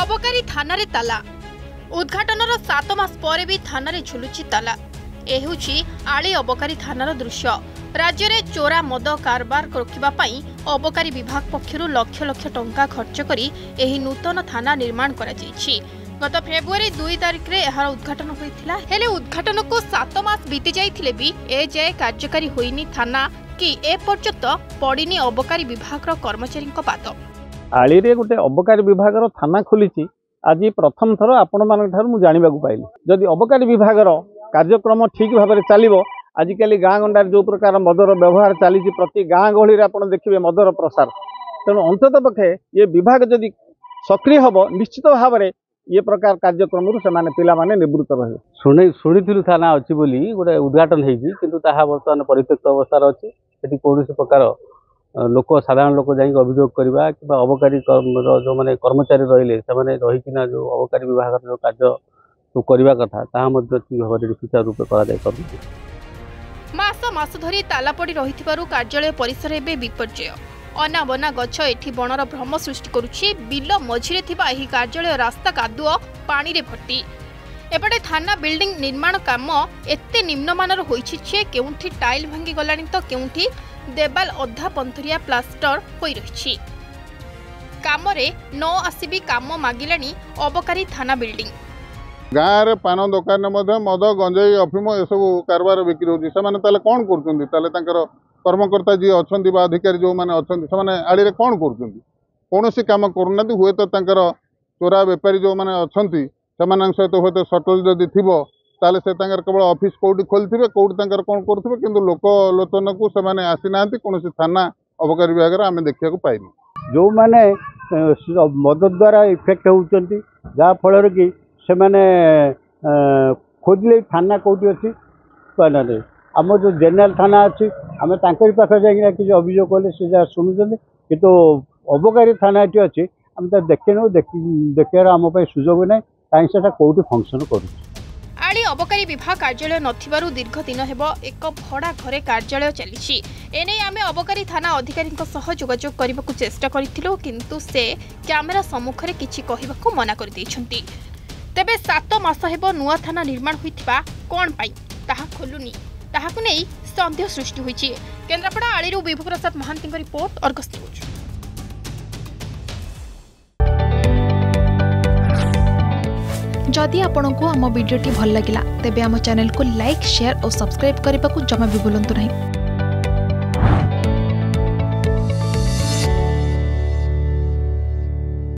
अबकारी थाना रे ताला उद्घाटनर 7 मास पर भी थाना रे झुलुची ताला। ए होची आली अबकारी थानार दृश्य। राज्य में चोरा मद कारबार रोकबा पई अबकारी विभाग पक्षरु लक्ष लक्ष टंका खर्च करी एही नूतन थाना निर्माण करा जायछि। गत फेब्रुआरी 2 तारिख रे एहार उद्घाटन होइथिला। हेले उद्घाटन को 7 मास बीती जाइथिले भी ए जाय कार्यकारी होइनी थाना कि ए पर्यंत पड़िनी अबकारी विभाग कर्मचारी पाद। आली रे गोटे अबकारी विभाग थाना खोली आज प्रथम थर आपण मान जाना पाइली। जदि अबकारी विभाग कार्यक्रम ठीक भाव में चलो आजिकल गाँ गंडार जो प्रकार मदर व्यवहार चली प्रति गाँ गहली देखिए मदर प्रसार तेणु अंतत पक्षे ये विभाग जदि सक्रिय हम निश्चित भाव में ये प्रकार कार्यक्रम से निवृत्त रहे। शुणी थाना अच्छी गोटे उद्घाटन होती बर्तमान परित्यक्त अवस्था अच्छी कौन प्रकार लोक साधारण लोक जा अभियोग करवा कि अबकारी जो मैंने कर्मचारी रही रहीकिना जो अबकारी विभाग जो कार्य करने कथा ठीक भाव में सुचारू रूप कर मास धरी ताला पड़ी रही कार्यालय परिसर एवं विपर्यय अनाबना गछ एठी बनर भ्रम सृष्टि करुछि। बिल मझिरे थिबा एही कार्यालय रास्ता कादुओ पानी रे भर्ती। एपटे थाना बिल्डिंग निर्माण काम एते निम्नमानर होइछि जे केउंठी टाइल भांगी गलानी तो केउंठी देवाल अधा पंथरिया प्लास्टर होई रहिछि। काम रे न आसीबी काम मागिलानी अबकारी थाना बिल्डिंग। गाँव में पान दुकान मद गंजेई अफिम ए सब कारबार बिक्री होती से कौन कर कर्मकर्ता जी अच्छा अधिकारी जो मैंने अच्छा आड़ी कौन कौन कम करना हुए तो चोरा बेपारी जो मैंने अच्छा सहित हूँ सटल जदि थी ताले से केवल ऑफिस कौटी खोलते कौटी कौन करेंगे कि लोकलोचन को से आसीना कौन थाना अबकारी विभाग आम देखा पाइनु। जो मैंने मद द्वारा इफेक्ट होती जहाँफल कि से मैंने खोजले थाना कौटी अच्छी कहना आम जो जेनेल थाना अच्छी आम तरी पाखे जाइए किसी अभियोग कले से जहाँ शुणुं कि अबकारी थाना ये अच्छी आम देखने देखार आम सुजोग ना कहीं से कौटी फंक्शन कर। आली अबकारी विभाग कार्यालय नथिबारु दीर्घ दिन हेबो एक भड़ा घरे कार्यालय चली। एने आमे अबकारी थाना अधिकारी जोगाजोग करने चेष्टा करिथिलु किंतु से कैमेरा सम्मुख में किछि कहिबाकु मना कर दैछंती। तेबे 7 मास हेबो नुआ थाना निर्माण होइथिबा कोन पाई ताहा खोलुनी ताहाकु नै संदेह सृष्टि होइछि। केन्द्रापड़ा आलीरु Bibhu Prasad Mohanty report Argus news. जदि आपंक आम भिडी भल लगा तेब आम चैनल को लाइक शेयर और सब्सक्राइब करने को जमा भी भूलु नहीं।